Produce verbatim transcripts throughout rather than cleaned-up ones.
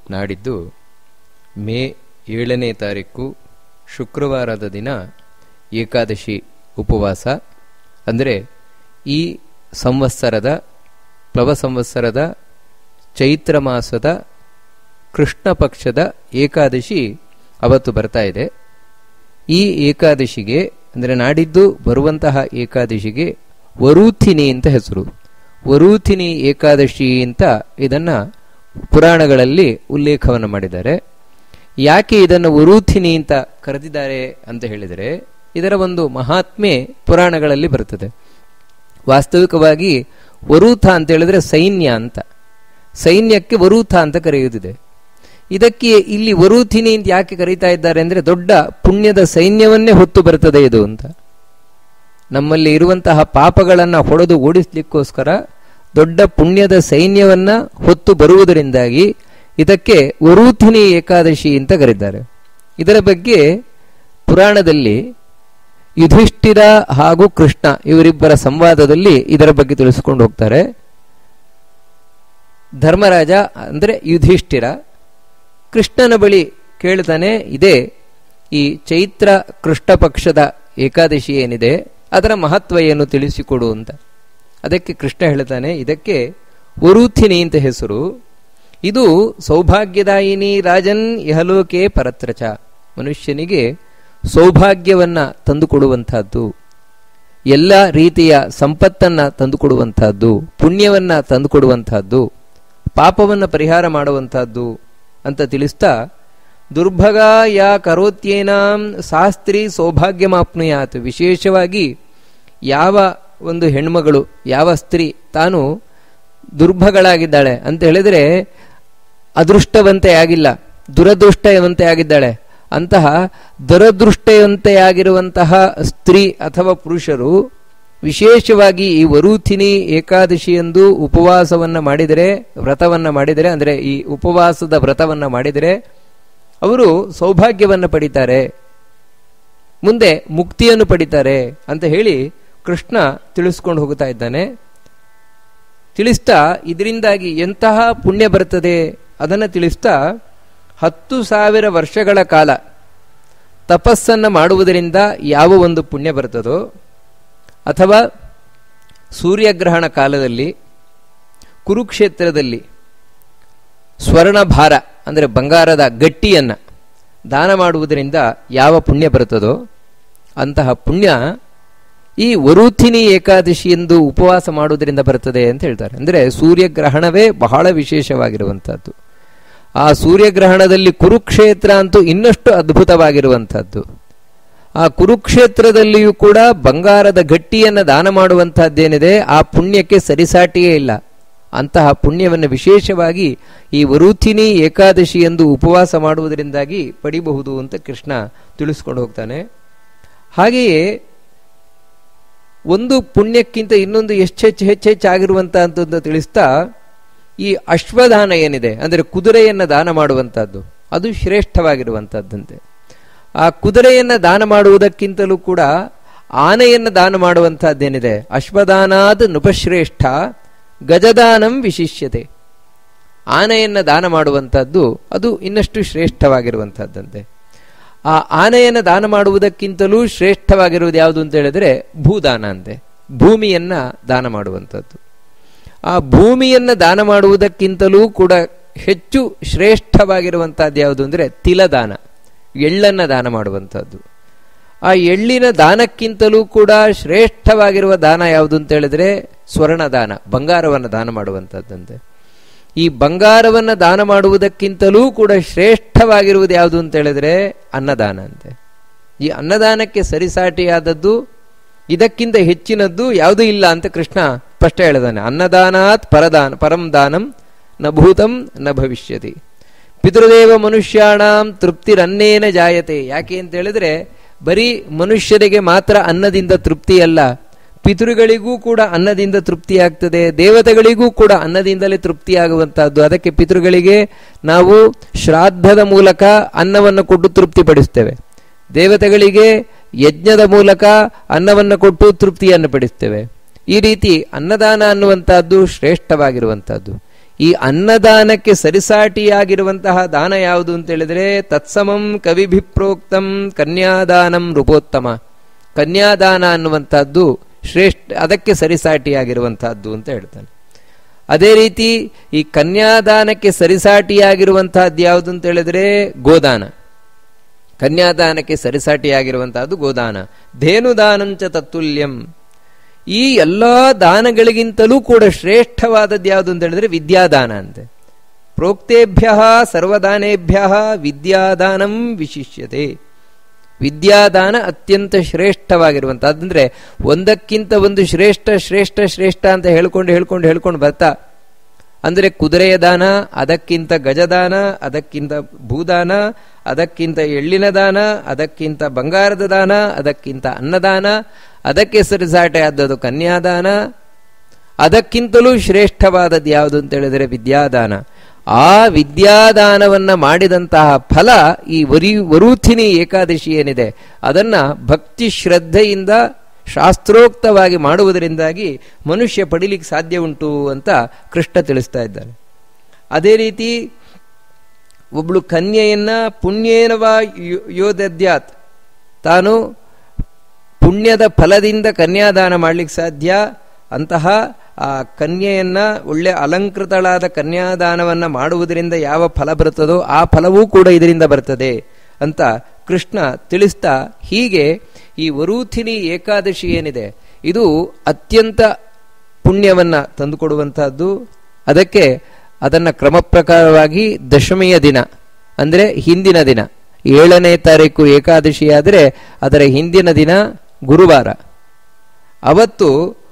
ನಾಡಿದ್ದು ಮೇ ಏಳನೇ ತಾರೀಕು ಶುಕ್ರವಾರದ ದಿನ ಏಕಾದಶಿ ಉಪವಾಸ. ಅಂದರೆ ಈ ಸಂವತ್ಸರದ ಪ್ಲವ ಸಂವತ್ಸರದ ಚೈತ್ರ ಮಾಸದ ಕೃಷ್ಣ ಪಕ್ಷದ ಏಕಾದಶಿ ಅವತ್ತು ಬರ್ತಾ ಇದೆ. ಈ ಏಕಾದಶಿಗೆ ಅಂದರೆ ನಾಡಿದ್ದು ಬರುವಂತಹ ಏಕಾದಶಿಗೆ ವರೂಥಿನಿ ಅಂತ ಹೆಸರು. ವರೂಥಿನಿ ಏಕಾದಶಿ ಅಂತ ಇದನ್ನು ಪುರಾಣಗಳಲ್ಲಿ ಉಲ್ಲೇಖವನ್ನು ಮಾಡಿದ್ದಾರೆ. ಯಾಕೆ ಇದನ್ನು ವರೂಥಿನಿ ಅಂತ ಕರೆದಿದ್ದಾರೆ ಅಂತ ಹೇಳಿದರೆ ಇದರ ಒಂದು ಮಹಾತ್ಮೆ ಪುರಾಣಗಳಲ್ಲಿ ಬರ್ತದೆ. ವಾಸ್ತವಿಕವಾಗಿ ವರೂಥ ಅಂತ ಹೇಳಿದ್ರೆ ಸೈನ್ಯ ಅಂತ, ಸೈನ್ಯಕ್ಕೆ ವರೂಥ ಅಂತ ಕರೆಯುವುದಿದೆ. ಇದಕ್ಕೆ ಇಲ್ಲಿ ವರೂಥಿನಿ ಅಂತ ಯಾಕೆ ಕರೀತಾ ಇದ್ದಾರೆ ಅಂದರೆ ದೊಡ್ಡ ಪುಣ್ಯದ ಸೈನ್ಯವನ್ನೇ ಹೊತ್ತು ಬರ್ತದೆ ಇದು ಅಂತ. ನಮ್ಮಲ್ಲಿ ಇರುವಂತಹ ಪಾಪಗಳನ್ನು ಹೊಡೆದು ಓಡಿಸ್ಲಿಕ್ಕೋಸ್ಕರ ದೊಡ್ಡ ಪುಣ್ಯದ ಸೈನ್ಯವನ್ನ ಹೊತ್ತು ಬರುವುದರಿಂದಾಗಿ ಇದಕ್ಕೆ ವರೂಥಿನಿ ಏಕಾದಶಿ ಅಂತ ಕರೆದಿದ್ದಾರೆ. ಇದರ ಬಗ್ಗೆ ಪುರಾಣದಲ್ಲಿ ಯುಧಿಷ್ಠಿರ ಹಾಗೂ ಕೃಷ್ಣ ಇವರಿಬ್ಬರ ಸಂವಾದದಲ್ಲಿ ಇದರ ಬಗ್ಗೆ ತಿಳಿಸಿಕೊಂಡು ಹೋಗ್ತಾರೆ. ಧರ್ಮರಾಜ ಅಂದರೆ ಯುಧಿಷ್ಠಿರ ಕೃಷ್ಣನ ಬಳಿ ಕೇಳ್ತಾನೆ, ಇದೇ ಈ ಚೈತ್ರ ಕೃಷ್ಣ ಪಕ್ಷದ ಏಕಾದಶಿ ಏನಿದೆ ಅದರ ಮಹತ್ವ ಏನು ತಿಳಿಸಿಕೊಡು ಅಂತ. ಅದಕ್ಕೆ ಕೃಷ್ಣ ಹೇಳ್ತಾನೆ, ಇದಕ್ಕೆ ವರೂಥಿನಿ ಅಂತ ಹೆಸರು. ಇದು ಸೌಭಾಗ್ಯದಾಯಿನಿ ರಾಜನ್ ಇಹಲೋಕೆ ಪರತ್ರಚ, ಮನುಷ್ಯನಿಗೆ ಸೌಭಾಗ್ಯವನ್ನ ತಂದುಕೊಡುವಂತಹದ್ದು, ಎಲ್ಲ ರೀತಿಯ ಸಂಪತ್ತನ್ನ ತಂದುಕೊಡುವಂತಹದ್ದು, ಪುಣ್ಯವನ್ನ ತಂದುಕೊಡುವಂತಹದ್ದು, ಪಾಪವನ್ನು ಪರಿಹಾರ ಮಾಡುವಂತಹದ್ದು ಅಂತ ತಿಳಿಸ್ತಾ, ದುರ್ಭಗ ಯಾ ಕರೋತ್ಯೇನಾಂ ಶಾಸ್ತ್ರಿ ಸೌಭಾಗ್ಯಮಾಪ್ನುಯಾತ್. ವಿಶೇಷವಾಗಿ ಯಾವ ಒಂದು ಹೆಣ್ಮಗಳು, ಯಾವ ಸ್ತ್ರೀ ತಾನು ದುರ್ಭಗಳಾಗಿದ್ದಾಳೆ ಅಂತ ಹೇಳಿದರೆ ಅದೃಷ್ಟವಂತೆಯಾಗಿಲ್ಲ, ದುರದೃಷ್ಟವಂತೆಯಾಗಿದ್ದಾಳೆ, ಅಂತಹ ದುರದೃಷ್ಟವಂತೆಯಾಗಿರುವಂತಹ ಸ್ತ್ರೀ ಅಥವಾ ಪುರುಷರು ವಿಶೇಷವಾಗಿ ಈ ವರೂಥಿನಿ ಏಕಾದಶಿಯಂದು ಉಪವಾಸವನ್ನ ಮಾಡಿದರೆ, ವ್ರತವನ್ನ ಮಾಡಿದರೆ, ಅಂದರೆ ಈ ಉಪವಾಸದ ವ್ರತವನ್ನ ಮಾಡಿದರೆ ಅವರು ಸೌಭಾಗ್ಯವನ್ನು ಪಡಿತಾರೆ, ಮುಂದೆ ಮುಕ್ತಿಯನ್ನು ಪಡಿತಾರೆ ಅಂತ ಹೇಳಿ ಕೃಷ್ಣ ತಿಳಿಸ್ಕೊಂಡು ಹೋಗ್ತಾ ಇದ್ದಾನೆ. ತಿಳಿಸ್ತಾ ಇದರಿಂದಾಗಿ ಎಂತಹ ಪುಣ್ಯ ಬರ್ತದೆ ಅದನ್ನು ತಿಳಿಸ್ತಾ, ಹತ್ತು ಸಾವಿರ ವರ್ಷಗಳ ಕಾಲ ತಪಸ್ಸನ್ನು ಮಾಡುವುದರಿಂದ ಯಾವ ಒಂದು ಪುಣ್ಯ ಬರ್ತದೋ, ಅಥವಾ ಸೂರ್ಯಗ್ರಹಣ ಕಾಲದಲ್ಲಿ ಕುರುಕ್ಷೇತ್ರದಲ್ಲಿ ಸ್ವರ್ಣಭಾರ ಅಂದರೆ ಬಂಗಾರದ ಗಟ್ಟಿಯನ್ನು ದಾನ ಮಾಡುವುದರಿಂದ ಯಾವ ಪುಣ್ಯ ಬರ್ತದೋ ಅಂತಹ ಪುಣ್ಯ ಈ ವರೂಥಿನಿ ಏಕಾದಶಿ ಎಂದು ಉಪವಾಸ ಮಾಡುವುದರಿಂದ ಬರ್ತದೆ ಅಂತ ಹೇಳ್ತಾರೆ. ಅಂದರೆ ಸೂರ್ಯಗ್ರಹಣವೇ ಬಹಳ ವಿಶೇಷವಾಗಿರುವಂಥದ್ದು. ಆ ಸೂರ್ಯಗ್ರಹಣದಲ್ಲಿ ಕುರುಕ್ಷೇತ್ರ ಅಂತೂ ಇನ್ನಷ್ಟು ಅದ್ಭುತವಾಗಿರುವಂಥದ್ದು. ಆ ಕುರುಕ್ಷೇತ್ರದಲ್ಲಿಯೂ ಕೂಡ ಬಂಗಾರದ ಗಟ್ಟಿಯನ್ನು ದಾನ ಮಾಡುವಂತಹದ್ದೇನಿದೆ ಆ ಪುಣ್ಯಕ್ಕೆ ಸರಿಸಾಟಿಯೇ ಇಲ್ಲ. ಅಂತಹ ಪುಣ್ಯವನ್ನು ವಿಶೇಷವಾಗಿ ಈ ವರೂಥಿನಿ ಏಕಾದಶಿ ಎಂದು ಉಪವಾಸ ಮಾಡುವುದರಿಂದಾಗಿ ಪಡಿಬಹುದು ಅಂತ ಕೃಷ್ಣ ತಿಳಿಸ್ಕೊಂಡು ಹೋಗ್ತಾನೆ. ಹಾಗೆಯೇ ಒಂದು ಪುಣ್ಯಕ್ಕಿಂತ ಇನ್ನೊಂದು ಹೆಚ್ಚೆಚ್ಚು ಹೆಚ್ಚೆಚ್ಚಾಗಿರುವಂತಹದ್ದು ತಿಳಿಸ್ತಾ, ಈ ಅಶ್ವದಾನ ಏನಿದೆ ಅಂದರೆ ಕುದುರೆಯನ್ನು ದಾನ ಮಾಡುವಂತಹದ್ದು ಅದು ಶ್ರೇಷ್ಠವಾಗಿರುವಂತಹದ್ದಂತೆ. ಆ ಕುದುರೆಯನ್ನು ದಾನ ಮಾಡುವುದಕ್ಕಿಂತಲೂ ಕೂಡ ಆನೆಯನ್ನು ದಾನ ಮಾಡುವಂತಹದ್ದೇನಿದೆ, ಅಶ್ವದಾನಾದ್ ನೃಪಶ್ರೇಷ್ಠ ಗಜದಾನಂ ವಿಶಿಷ್ಯತೆ. ಆನೆಯನ್ನು ದಾನ ಮಾಡುವಂತಹದ್ದು ಅದು ಇನ್ನಷ್ಟು ಶ್ರೇಷ್ಠವಾಗಿರುವಂತಹದ್ದಂತೆ. ಆ ಆನೆಯನ್ನು ದಾನ ಮಾಡುವುದಕ್ಕಿಂತಲೂ ಶ್ರೇಷ್ಠವಾಗಿರುವುದು ಯಾವುದು ಅಂತ ಹೇಳಿದ್ರೆ ಭೂದಾನ ಅಂತೆ, ಭೂಮಿಯನ್ನ ದಾನ ಮಾಡುವಂಥದ್ದು. ಆ ಭೂಮಿಯನ್ನು ದಾನ ಮಾಡುವುದಕ್ಕಿಂತಲೂ ಕೂಡ ಹೆಚ್ಚು ಶ್ರೇಷ್ಠವಾಗಿರುವಂತಹದ್ದು ಯಾವುದು ಅಂದರೆ ತಿಲದಾನ, ಎಳ್ಳನ್ನು ದಾನ ಮಾಡುವಂಥದ್ದು. ಆ ಎಳ್ಳಿನ ದಾನಕ್ಕಿಂತಲೂ ಕೂಡ ಶ್ರೇಷ್ಠವಾಗಿರುವ ದಾನ ಯಾವುದು ಅಂತ ಹೇಳಿದ್ರೆ ಸ್ವರ್ಣದಾನ, ಬಂಗಾರವನ್ನು ದಾನ ಮಾಡುವಂಥದ್ದಂತೆ. ಈ ಬಂಗಾರವನ್ನು ದಾನ ಮಾಡುವುದಕ್ಕಿಂತಲೂ ಕೂಡ ಶ್ರೇಷ್ಠವಾಗಿರುವುದು ಯಾವುದು ಅಂತ ಹೇಳಿದ್ರೆ ಅನ್ನದಾನ ಅಂತೆ. ಈ ಅನ್ನದಾನಕ್ಕೆ ಸರಿಸಾಟಿಯಾದದ್ದು ಇದಕ್ಕಿಂತ ಹೆಚ್ಚಿನದ್ದು ಯಾವುದೂ ಇಲ್ಲ ಅಂತ ಕೃಷ್ಣ ಸ್ಪಷ್ಟ ಹೇಳಿದಾನೆ. ಅನ್ನದಾನಾತ್ ಪರದಾನ ಪರಂ ದಾನಂ ನ ಭೂತಂ ನ ಭವಿಷ್ಯತಿ. ಪಿತೃದೇವ ಮನುಷ್ಯಾಣಾಂ ತೃಪ್ತಿರನ್ನೇನ ಜಾಯತೆ. ಯಾಕೆ ಅಂತ ಹೇಳಿದ್ರೆ ಬರೀ ಮನುಷ್ಯರಿಗೆ ಮಾತ್ರ ಅನ್ನದಿಂದ ತೃಪ್ತಿಯಲ್ಲ, ಪಿತೃಗಳಿಗೂ ಕೂಡ ಅನ್ನದಿಂದ ತೃಪ್ತಿಯಾಗ್ತದೆ, ದೇವತೆಗಳಿಗೂ ಕೂಡ ಅನ್ನದಿಂದಲೇ ತೃಪ್ತಿಯಾಗುವಂತಹದ್ದು. ಅದಕ್ಕೆ ಪಿತೃಗಳಿಗೆ ನಾವು ಶ್ರಾದ್ದದ ಮೂಲಕ ಅನ್ನವನ್ನು ಕೊಟ್ಟು ತೃಪ್ತಿಪಡಿಸ್ತೇವೆ, ದೇವತೆಗಳಿಗೆ ಯಜ್ಞದ ಮೂಲಕ ಅನ್ನವನ್ನು ಕೊಟ್ಟು ತೃಪ್ತಿಯನ್ನು ಪಡಿಸ್ತೇವೆ. ಈ ರೀತಿ ಅನ್ನದಾನ ಅನ್ನುವಂತಹದ್ದು ಶ್ರೇಷ್ಠವಾಗಿರುವಂತಹದ್ದು. ಈ ಅನ್ನದಾನಕ್ಕೆ ಸರಿಸಾಟಿಯಾಗಿರುವಂತಹ ದಾನ ಯಾವುದು ಅಂತ ಹೇಳಿದ್ರೆ ತತ್ಸಮಂ ಕವಿಭಿಪ್ರೋಕ್ತಂ ಕನ್ಯಾದಾನಂ ರೂಪೋತ್ತಮ. ಕನ್ಯಾದಾನ ಅನ್ನುವಂಥದ್ದು ಶ್ರೇಷ್ಠ, ಅದಕ್ಕೆ ಸರಿಸಾಟಿಯಾಗಿರುವಂತಹದ್ದು ಅಂತ ಹೇಳ್ತಾನೆ. ಅದೇ ರೀತಿ ಈ ಕನ್ಯಾದಾನಕ್ಕೆ ಸರಿಸಾಟಿಯಾಗಿರುವಂತಹದ್ದು ಯಾವುದು ಅಂತ ಹೇಳಿದ್ರೆ ಗೋದಾನ. ಕನ್ಯಾದಾನಕ್ಕೆ ಸರಿಸಾಟಿಯಾಗಿರುವಂತಹದ್ದು ಗೋದಾನ. ಧೇನುದಾನಂಚ ತತ್ತುಲ್ಯಂ. ಈ ಎಲ್ಲ ದಾನಗಳಿಗಿಂತಲೂ ಕೂಡ ಶ್ರೇಷ್ಠವಾದದ್ದು ಯಾವುದು ಅಂತ ಹೇಳಿದ್ರೆ ವಿದ್ಯಾದಾನ ಅಂತೆ. ಪ್ರೋಕ್ತೇಭ್ಯ ಸರ್ವದಾನೇಭ್ಯ ವಿದ್ಯಾದಾನಂ ವಿಶಿಷ್ಯತೆ. ವಿದ್ಯಾದಾನ ಅತ್ಯಂತ ಶ್ರೇಷ್ಠವಾಗಿರುವಂಥ, ಅದಂದ್ರೆ ಒಂದಕ್ಕಿಂತ ಒಂದು ಶ್ರೇಷ್ಠ ಶ್ರೇಷ್ಠ ಶ್ರೇಷ್ಠ ಅಂತ ಹೇಳ್ಕೊಂಡು ಹೇಳ್ಕೊಂಡು ಹೇಳ್ಕೊಂಡು ಬರ್ತಾ, ಅಂದರೆ ಕುದುರೆಯ ದಾನ, ಅದಕ್ಕಿಂತ ಗಜದಾನ, ಅದಕ್ಕಿಂತ ಭೂದಾನ, ಅದಕ್ಕಿಂತ ಎಳ್ಳಿನ ದಾನ, ಅದಕ್ಕಿಂತ ಬಂಗಾರದ ದಾನ, ಅದಕ್ಕಿಂತ ಅನ್ನದಾನ, ಅದಕ್ಕೆ ಸರಿಸಾಟೆ ಆದದ್ದು ಕನ್ಯಾದಾನ, ಅದಕ್ಕಿಂತಲೂ ಶ್ರೇಷ್ಠವಾದದ್ದು ಯಾವುದು ಅಂತ ಹೇಳಿದರೆ ವಿದ್ಯಾದಾನ. ಆ ವಿದ್ಯಾದಾನವನ್ನ ಮಾಡಿದಂತಹ ಫಲ ಈ ವರಿ ವರೂಥಿನಿ ಏಕಾದಶಿ ಏನಿದೆ ಅದನ್ನ ಭಕ್ತಿ ಶ್ರದ್ಧೆಯಿಂದ ಶಾಸ್ತ್ರೋಕ್ತವಾಗಿ ಮಾಡುವುದರಿಂದಾಗಿ ಮನುಷ್ಯ ಪಡಿಲಿಕ್ಕೆ ಸಾಧ್ಯ ಉಂಟು ಅಂತ ಕೃಷ್ಣ ತಿಳಿಸ್ತಾ ಇದ್ದಾನೆ. ಅದೇ ರೀತಿ ಒಬ್ಳು ಕನ್ಯೆಯನ್ನ ಪುಣ್ಯೇನವಾ ಯೋದದ್ಯಾತ್, ತಾನು ಪುಣ್ಯದ ಫಲದಿಂದ ಕನ್ಯಾದಾನ ಮಾಡ್ಲಿಕ್ಕೆ ಸಾಧ್ಯ. ಅಂತಹ ಆ ಕನ್ಯೆಯನ್ನ ಒಳ್ಳೆ ಅಲಂಕೃತಳಾದ ಕನ್ಯಾದಾನವನ್ನ ಮಾಡುವುದರಿಂದ ಯಾವ ಫಲ ಬರುತ್ತದೋ ಆ ಫಲವೂ ಕೂಡ ಇದರಿಂದ ಬರ್ತದೆ ಅಂತ ಕೃಷ್ಣ ತಿಳಿಸ್ತಾ, ಹೀಗೆ ಈ ವರೂಥಿನಿ ಏಕಾದಶಿ ಏನಿದೆ ಇದು ಅತ್ಯಂತ ಪುಣ್ಯವನ್ನ ತಂದುಕೊಡುವಂತಹದ್ದು. ಅದಕ್ಕೆ ಅದನ್ನ ಕ್ರಮ ಪ್ರಕಾರವಾಗಿ ದಶಮಿಯ ದಿನ ಅಂದ್ರೆ ಹಿಂದಿನ ದಿನ, ಏಳನೇ ತಾರೀಕು ಏಕಾದಶಿ ಆದರೆ ಅದರ ಹಿಂದಿನ ದಿನ ಗುರುವಾರ, ಅವತ್ತು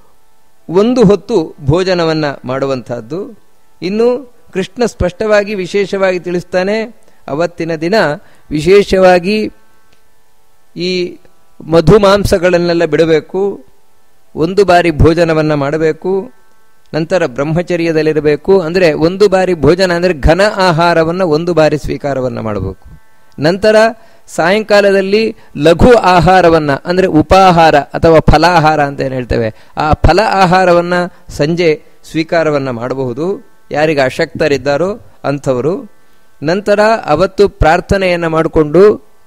ಒಂದು ಹೊತ್ತು ಭೋಜನವನ್ನ ಮಾಡುವಂತಹದ್ದು. ಇನ್ನು ಕೃಷ್ಣ ಸ್ಪಷ್ಟವಾಗಿ ವಿಶೇಷವಾಗಿ ತಿಳಿಸ್ತಾನೆ, ಅವತ್ತಿನ ದಿನ ವಿಶೇಷವಾಗಿ ಈ ಮಧುಮಾಂಸಗಳನ್ನೆಲ್ಲ ಬಿಡಬೇಕು, ಒಂದು ಬಾರಿ ಭೋಜನವನ್ನ ಮಾಡಬೇಕು, ನಂತರ ಬ್ರಹ್ಮಚರ್ಯದಲ್ಲಿರಬೇಕು. ಅಂದರೆ ಒಂದು ಬಾರಿ ಭೋಜನ ಅಂದರೆ ಘನ ಆಹಾರವನ್ನು ಒಂದು ಬಾರಿ ಸ್ವೀಕಾರವನ್ನ ಮಾಡಬೇಕು. ನಂತರ ಸಾಯಂಕಾಲದಲ್ಲಿ ಲಘು ಆಹಾರವನ್ನ ಅಂದರೆ ಉಪಾಹಾರ ಅಥವಾ ಫಲಾಹಾರ ಅಂತ ಏನು ಹೇಳ್ತೇವೆ, ಆ ಫಲ ಆಹಾರವನ್ನ ಸಂಜೆ ಸ್ವೀಕಾರವನ್ನ ಮಾಡಬಹುದು ಯಾರಿಗೆ ಅಶಕ್ತರಿದ್ದಾರೋ ಅಂಥವರು. ನಂತರ ಅವತ್ತು ಪ್ರಾರ್ಥನೆಯನ್ನ ಮಾಡಿಕೊಂಡು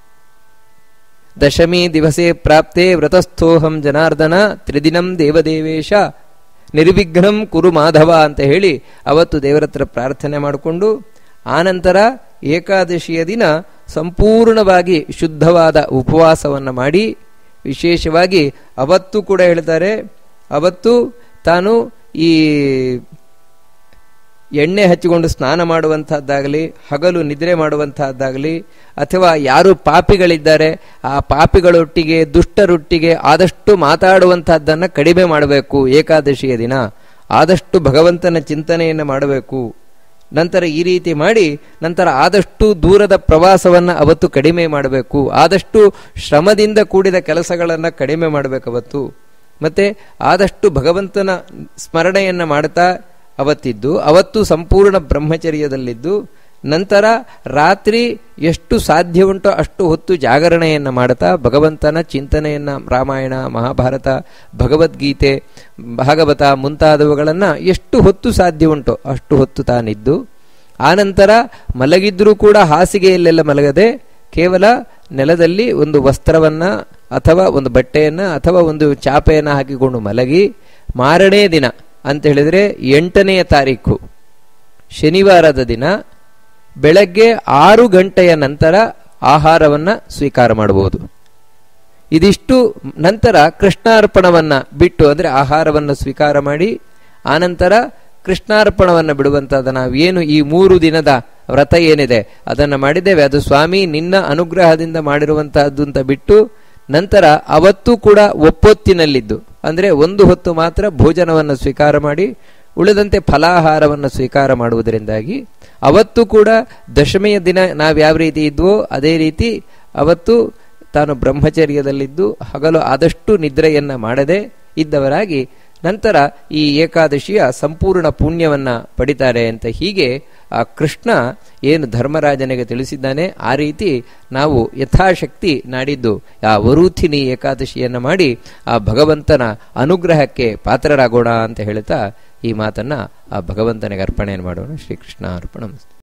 ದಶಮಿ ದಿವಸೇ ಪ್ರಾಪ್ತೆ ವ್ರತಸ್ಥೋಹಂ ಜನಾರ್ದನ ತ್ರಿದಿನಂ ದೇವದೇವೇಶ ನಿರ್ವಿಘ್ನಂ ಕುರು ಮಾಧವ ಅಂತ ಹೇಳಿ ಅವತ್ತು ದೇವರ ಹತ್ರ ಪ್ರಾರ್ಥನೆ ಮಾಡಿಕೊಂಡು, ಆನಂತರ ಏಕಾದಶಿಯ ದಿನ ಸಂಪೂರ್ಣವಾಗಿ ಶುದ್ಧವಾದ ಉಪವಾಸವನ್ನು ಮಾಡಿ, ವಿಶೇಷವಾಗಿ ಅವತ್ತು ಕೂಡ ಹೇಳ್ತಾರೆ, ಅವತ್ತು ತಾನು ಈ ಎಣ್ಣೆ ಹಚ್ಚಿಕೊಂಡು ಸ್ನಾನ ಮಾಡುವಂತಹದ್ದಾಗಲಿ, ಹಗಲು ನಿದ್ರೆ ಮಾಡುವಂತಹದ್ದಾಗಲಿ, ಅಥವಾ ಯಾರು ಪಾಪಿಗಳಿದ್ದಾರೆ ಆ ಪಾಪಿಗಳೊಟ್ಟಿಗೆ ದುಷ್ಟರೊಟ್ಟಿಗೆ ಆದಷ್ಟು ಮಾತಾಡುವಂತಹದ್ದನ್ನು ಕಡಿಮೆ ಮಾಡಬೇಕು. ಏಕಾದಶಿಯ ದಿನ ಆದಷ್ಟು ಭಗವಂತನ ಚಿಂತನೆಯನ್ನು ಮಾಡಬೇಕು. ನಂತರ ಈ ರೀತಿ ಮಾಡಿ ನಂತರ ಆದಷ್ಟು ದೂರದ ಪ್ರವಾಸವನ್ನ ಅವತ್ತು ಕಡಿಮೆ ಮಾಡಬೇಕು. ಆದಷ್ಟು ಶ್ರಮದಿಂದ ಕೂಡಿದ ಕೆಲಸಗಳನ್ನು ಕಡಿಮೆ ಮಾಡಬೇಕು ಅವತ್ತು. ಮತ್ತೆ ಆದಷ್ಟು ಭಗವಂತನ ಸ್ಮರಣೆಯನ್ನ ಮಾಡ್ತಾ ಅವತ್ತಿದ್ದು, ಅವತ್ತು ಸಂಪೂರ್ಣ ಬ್ರಹ್ಮಚರ್ಯದಲ್ಲಿದ್ದು, ನಂತರ ರಾತ್ರಿ ಎಷ್ಟು ಸಾಧ್ಯ ಉಂಟೋ ಅಷ್ಟು ಹೊತ್ತು ಜಾಗರಣೆಯನ್ನ ಮಾಡ್ತಾ ಭಗವಂತನ ಚಿಂತನೆಯನ್ನ, ರಾಮಾಯಣ, ಮಹಾಭಾರತ, ಭಗವದ್ಗೀತೆ, ಭಾಗವತ ಮುಂತಾದವುಗಳನ್ನ ಎಷ್ಟು ಹೊತ್ತು ಸಾಧ್ಯ ಉಂಟೋ ಅಷ್ಟು ಹೊತ್ತು ತಾನಿದ್ದು, ಆನಂತರ ಮಲಗಿದ್ರೂ ಕೂಡ ಹಾಸಿಗೆಯಲ್ಲೆಲ್ಲ ಮಲಗದೆ ಕೇವಲ ನೆಲದಲ್ಲಿ ಒಂದು ವಸ್ತ್ರವನ್ನ ಅಥವಾ ಒಂದು ಬಟ್ಟೆಯನ್ನ ಅಥವಾ ಒಂದು ಚಾಪೆಯನ್ನ ಹಾಕಿಕೊಂಡು ಮಲಗಿ, ಮಾರನೇ ದಿನ ಅಂತ ಹೇಳಿದ್ರೆ ಎಂಟನೆಯ ತಾರೀಕು ಶನಿವಾರದ ದಿನ ಬೆಳಗ್ಗೆ ಆರು ಗಂಟೆಯ ನಂತರ ಆಹಾರವನ್ನ ಸ್ವೀಕಾರ ಮಾಡಬಹುದು. ಇದಿಷ್ಟು ನಂತರ ಕೃಷ್ಣಾರ್ಪಣವನ್ನ ಬಿಟ್ಟು ಅಂದ್ರೆ ಆಹಾರವನ್ನು ಸ್ವೀಕಾರ ಮಾಡಿ ಆನಂತರ ಕೃಷ್ಣಾರ್ಪಣವನ್ನ ಬಿಡುವಂತಹದ್ದು. ನಾವೇನು ಈ ಮೂರು ದಿನದ ವ್ರತ ಏನಿದೆ ಅದನ್ನು ಮಾಡಿದ್ದೇವೆ, ಅದು ಸ್ವಾಮಿ ನಿನ್ನ ಅನುಗ್ರಹದಿಂದ ಮಾಡಿರುವಂತಹದ್ದು ಅಂತ ಬಿಟ್ಟು, ನಂತರ ಅವತ್ತು ಕೂಡ ಒಪ್ಪೊತ್ತಿನಲ್ಲಿದ್ದು ಅಂದ್ರೆ ಒಂದು ಹೊತ್ತು ಮಾತ್ರ ಭೋಜನವನ್ನು ಸ್ವೀಕಾರ ಮಾಡಿ ಉಳಿದಂತೆ ಫಲಾಹಾರವನ್ನು ಸ್ವೀಕಾರ ಮಾಡುವುದರಿಂದಾಗಿ ಅವತ್ತು ಕೂಡ ದಶಮಿಯ ದಿನ ನಾವು ಯಾವ ರೀತಿ ಇದ್ವೋ ಅದೇ ರೀತಿ ಅವತ್ತು ತಾನು ಬ್ರಹ್ಮಚರ್ಯದಲ್ಲಿದ್ದು ಹಗಲು ಆದಷ್ಟು ನಿದ್ರೆಯನ್ನ ಮಾಡದೆ ಇದ್ದವರಾಗಿ ನಂತರ ಈ ಏಕಾದಶಿಯ ಸಂಪೂರ್ಣ ಪುಣ್ಯವನ್ನ ಪಡಿತಾರೆ ಅಂತ ಹೀಗೆ ಆ ಕೃಷ್ಣ ಏನು ಧರ್ಮರಾಜನಿಗೆ ತಿಳಿಸಿದ್ದಾನೆ ಆ ರೀತಿ ನಾವು ಯಥಾಶಕ್ತಿ ನಾಡಿದ್ದು ಆ ವರೂಥಿನಿ ಏಕಾದಶಿಯನ್ನ ಮಾಡಿ ಆ ಭಗವಂತನ ಅನುಗ್ರಹಕ್ಕೆ ಪಾತ್ರರಾಗೋಣ ಅಂತ ಹೇಳ್ತಾ ಈ ಮಾತನ್ನು ಆ ಭಗವಂತನಿಗೆ ಅರ್ಪಣೆಯನ್ನು ಮಾಡೋಣ. ಶ್ರೀಕೃಷ್ಣ ಅರ್ಪಣ.